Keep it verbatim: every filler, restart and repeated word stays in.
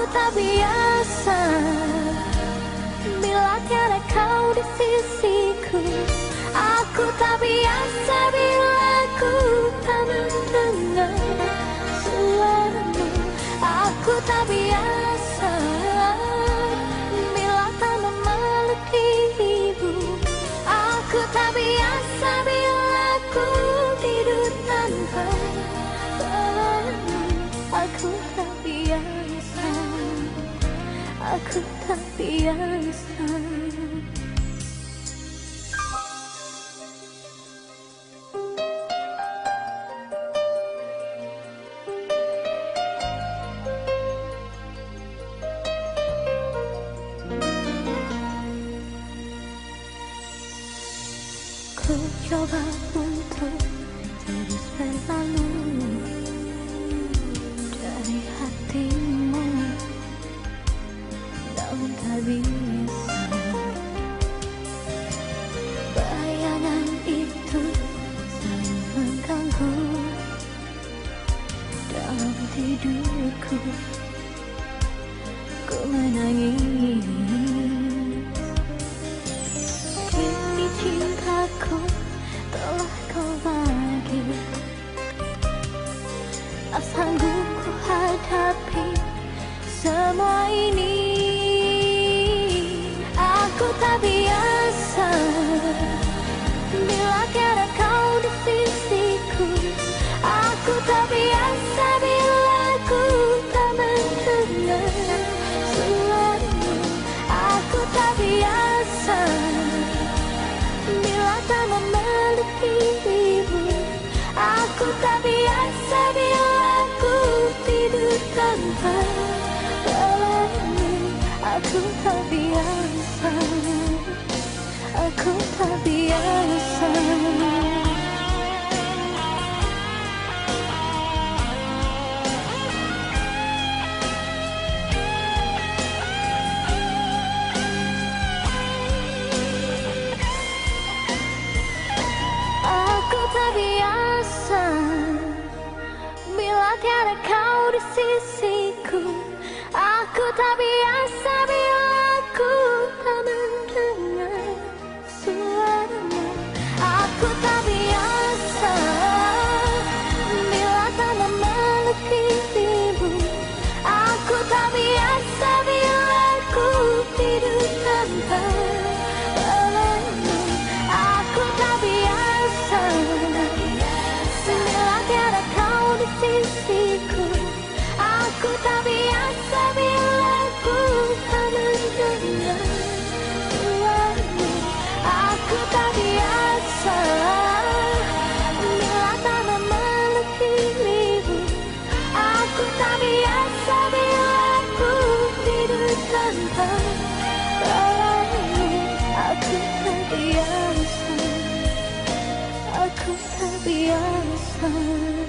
tak biasa bila tiada kau di sisiku. Aku tak biasa bila ku tak mendengar suaramu. Aku tak biasa bila tak memeluk ibu. Aku tak biasa bila ku tidur tanpa kamu. Aku tak biasa, aku tak biasa. Ku coba untuk terus berlalu dari hatimu, namun tak bisa. Bayangan itu selalu mengganggu dalam tidurku. Ku menangis, kini cintaku telah kau bagi. Tak sanggup ku hadapi semua ini. Aku tak biasa bila tiada kau di sisiku. Aku tak biasa bila ku tak mendengar suaramu. Aku tak biasa bila tak memeluk ibu. Aku tak biasa bila ku tidur tanpa kamu. Aku tak biasa, aku tak biasa. Aku tak biasa bila tiada kau di sisiku. Aku tak biasa bila ku tak mendengar suaramu. Aku tak biasa bila tak memeluk ibu. Aku tak biasa bila ku tidur tanpa kamu. Aku tak biasa bila tiada kau di sisiku. Aku tak biasa bila ku tak mendengar suaramu. Aku tak biasa bila tak memeluk ibu. Aku tak biasa bila ku tidur tanpa kamu. Aku tak biasa, aku tak biasa.